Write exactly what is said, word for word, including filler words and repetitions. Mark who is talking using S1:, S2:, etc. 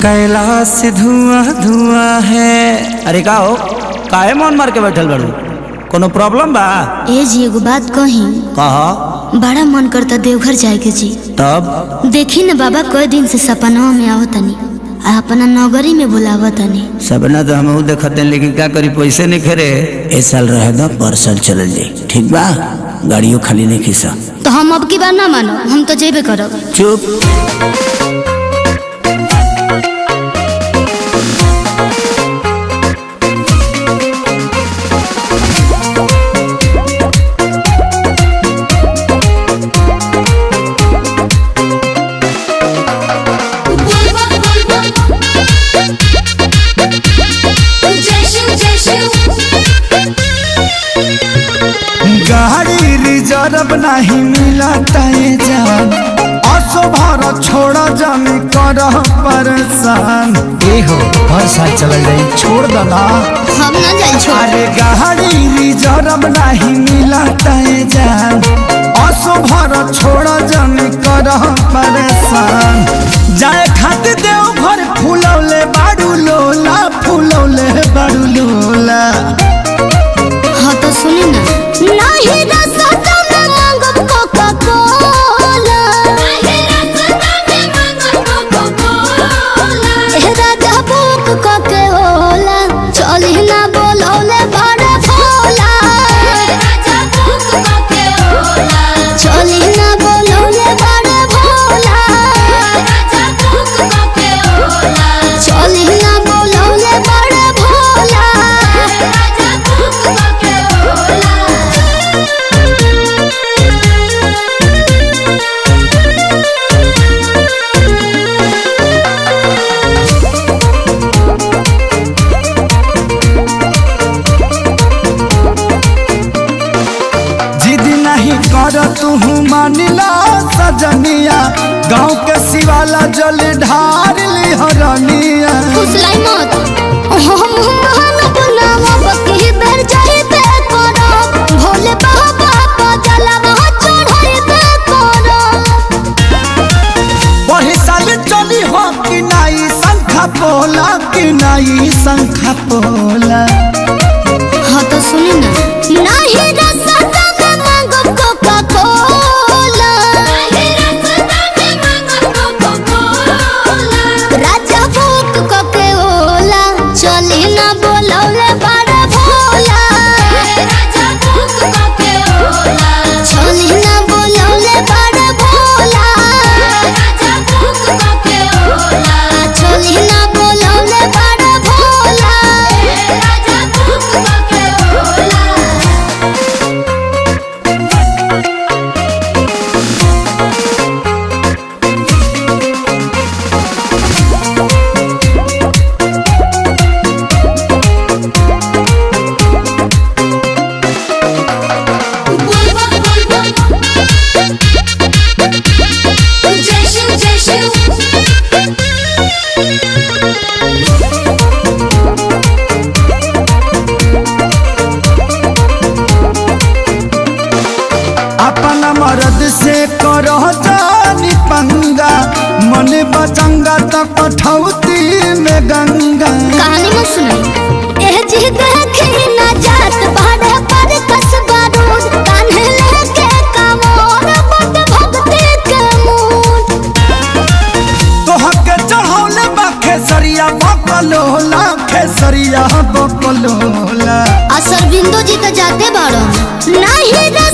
S1: कैलाश धुआं धुआं है। अरे का हो काहे मन मार के बैठल बड़ू, कोनो प्रॉब्लम बा?
S2: ए जी एगो बात कही।
S1: कहा।
S2: बड़ा मन करता देवघर जाए के जी।
S1: तब
S2: देखी न बाबा कई दिन से सपना में आवतनी आ अपना नगरी में बुलावतनी।
S1: सपना तो हम देखते हैं, लेकिन क्या करी पैसे नहीं खेरे। ए साल रहे दो पर साल चल जाए, ठीक बा? गाड़ियों खाली नहीं खींचा
S2: तो हम अब की बार ना मानो, हम तो जेबे करब।
S1: चुप।
S3: गाड़ी रिजर्व नहीं मिला जान, असो भर छोड़ा जमी कर परेशान। ए हो हर साल चल जाए, छोड़ दो ना।
S2: हम ना जाए छोड़।
S3: अरे गाड़ी रिजर्व नहीं मिला जान, असो भर छोड़ा जमी कर परेशान। जाए खातिर देव घर फूलौले बाड़ू लोला, फूलौले बाड़ू लोला।
S2: हाँ तो सुनी ना। नहीं रास्ता में मांगब कोका कोला, नहीं रास्ता में मांगब कोका कोला। ए राजा बुक कोके होला, चली ना बोलौले बड़े भोला। ए राजा बुक कोके होला, चली ना बोलौले बड़े भोला। ए राजा बुक कोके होला, चली ना बोलौले बड़े भोला। ए राजा बुक कोके होला।
S3: कर तू मानिला सजनिया, गाँव के शिवाला जल ढार ली हरनिया।
S2: फुसलाई मत, हम मानब ना बकी बेर जाइबे करब, भोले बाबा का जलवा चढ़ाइबे करब।
S3: वही साल चली हो कि नाई शंखा पोला, कि नाई शंखा पोला।
S2: हाँ तो सुनी ना। नहीं रास्ता में मांगब कोका कोला, नहीं रास्ता में मांगब कोका कोला। राजा बुक कोके होला, चली ना बोलौले बड़े भोला। राजा बुक कोके होला, चली ना बोलौले बड़े भोला। राजा बुक कोके होला, चली ना बोलौले बड़े भोला। राजा बुक कोके होला।
S3: अपना मर्द से करो जानी पंगा, मन बचंगा तो कठौती में गंगा।
S2: कहानी मत सुनाई। एह जी देखी ना जात भाड़े पर कसबा रोज, कान्हे लेके कामोर बट भक्ति के मूड।
S3: तोह के चढ़ौले बा खेसरिया बकलोला, खेसरिया बकलोला।
S2: असर बिंदु जी तो जाते बाड़ो नहीं।